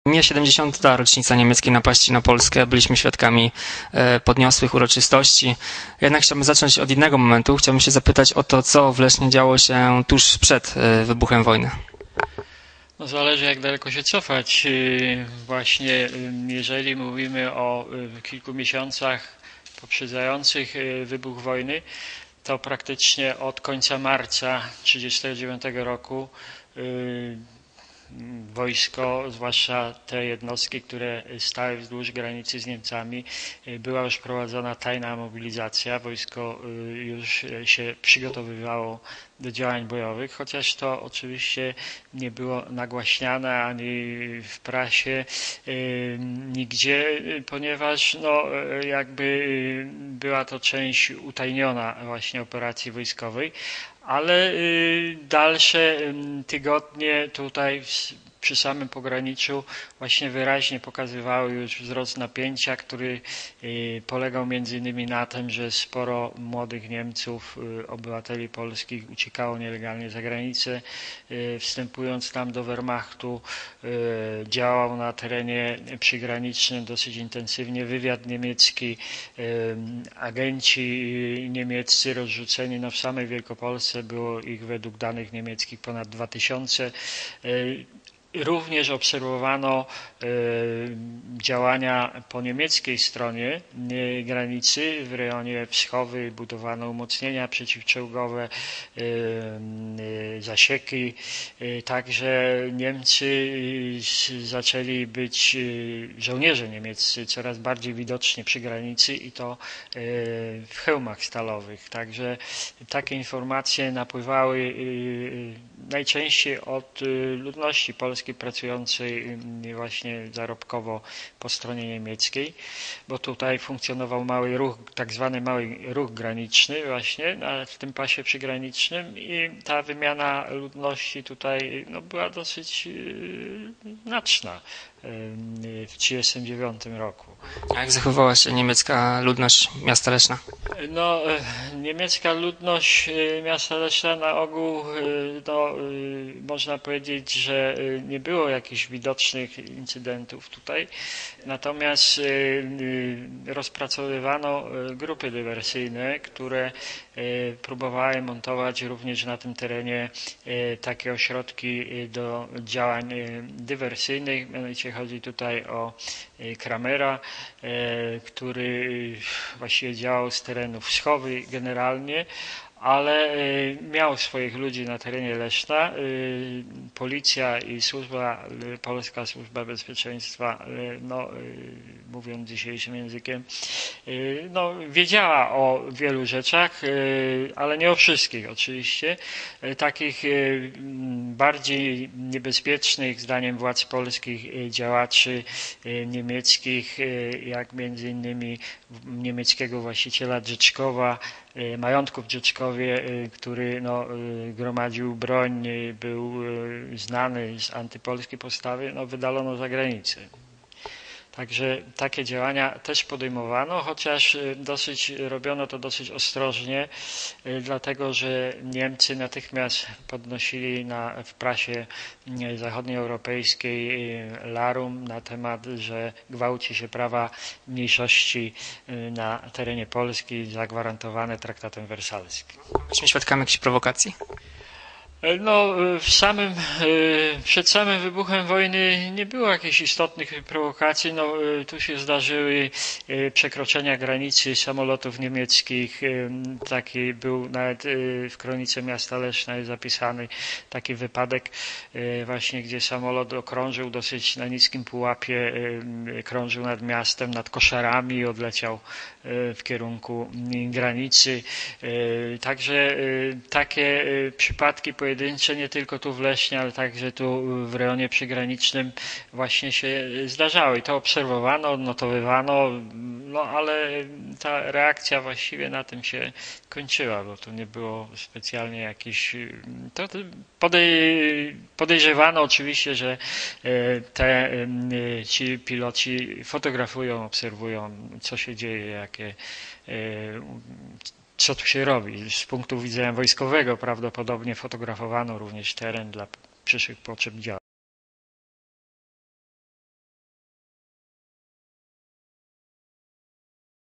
Mija 70. rocznica niemieckiej napaści na Polskę. Byliśmy świadkami podniosłych uroczystości. Jednak chciałbym zacząć od innego momentu. Chciałbym się zapytać o to, co w Lesznie działo się tuż przed wybuchem wojny. No zależy jak daleko się cofać. Właśnie jeżeli mówimy o kilku miesiącach poprzedzających wybuch wojny, to praktycznie od końca marca 1939 roku wojsko, zwłaszcza te jednostki, które stały wzdłuż granicy z Niemcami, była już prowadzona tajna mobilizacja. Wojsko już się przygotowywało do działań bojowych, chociaż to oczywiście nie było nagłaśniane ani w prasie, nigdzie, ponieważ no, jakby była to część utajniona właśnie operacji wojskowej, ale dalsze tygodnie tutaj przy samym pograniczu właśnie wyraźnie pokazywały już wzrost napięcia, który polegał między innymi na tym, że sporo młodych Niemców, obywateli polskich uciekało nielegalnie za granicę, wstępując tam do Wehrmachtu. Działał na terenie przygranicznym dosyć intensywnie wywiad niemiecki, agenci niemieccy rozrzuceni w samej Wielkopolsce, było ich według danych niemieckich ponad 2000. Również obserwowano działania po niemieckiej stronie granicy. W rejonie Wschowy budowano umocnienia przeciwczołgowe, zasieki. Także Niemcy zaczęli być, żołnierze niemieccy, coraz bardziej widoczni przy granicy i to w hełmach stalowych. Także takie informacje napływały najczęściej od ludności polskiej pracującej właśnie zarobkowo po stronie niemieckiej, bo tutaj funkcjonował mały ruch, tak zwany mały ruch graniczny właśnie w tym pasie przygranicznym i ta wymiana ludności tutaj no, była dosyć znaczna w 1939 roku. A jak zachowywała się niemiecka ludność miasta Leszna? No, niemiecka ludność miasta Leszna na ogół, no, można powiedzieć, że nie było jakichś widocznych incydentów tutaj, natomiast rozpracowywano grupy dywersyjne, które próbowały montować również na tym terenie takie ośrodki do działań dywersyjnych. Mianowicie chodzi tutaj o Kramera, który właściwie działał z terenów Wschowy generalnie, ale miał swoich ludzi na terenie Leszna. Policja i Polska Służba Bezpieczeństwa, no, mówiąc dzisiejszym językiem, no, wiedziała o wielu rzeczach, ale nie o wszystkich oczywiście. Takich bardziej niebezpiecznych, zdaniem władz polskich, działaczy niemieckich, jak między innymi niemieckiego właściciela Dżyczkowa, majątków w Dżyczkowie, który no, gromadził broń, był znany z antypolskiej postawy, no, wydalono za granicę. Także takie działania też podejmowano, chociaż robiono to dosyć ostrożnie, dlatego że Niemcy natychmiast podnosili w prasie zachodnioeuropejskiej larum na temat, że gwałci się prawa mniejszości na terenie Polski zagwarantowane traktatem wersalskim. Byliśmy świadkami jakichś prowokacji? No, przed samym wybuchem wojny nie było jakichś istotnych prowokacji. No, tu się zdarzyły przekroczenia granicy samolotów niemieckich. Taki był nawet w kronice miasta Leszna jest zapisany taki wypadek właśnie, gdzie samolot okrążył dosyć na niskim pułapie, krążył nad miastem, nad koszarami i odleciał w kierunku granicy. Także takie przypadki pojedyncze, nie tylko tu w Lesznie, ale także tu w rejonie przygranicznym właśnie się zdarzały. I to obserwowano, odnotowywano, no ale ta reakcja właściwie na tym się kończyła, bo to nie było specjalnie jakieś... Podejrzewano oczywiście, że ci piloci fotografują, obserwują, co się dzieje, co tu się robi. Z punktu widzenia wojskowego prawdopodobnie fotografowano również teren dla przyszłych potrzeb działań.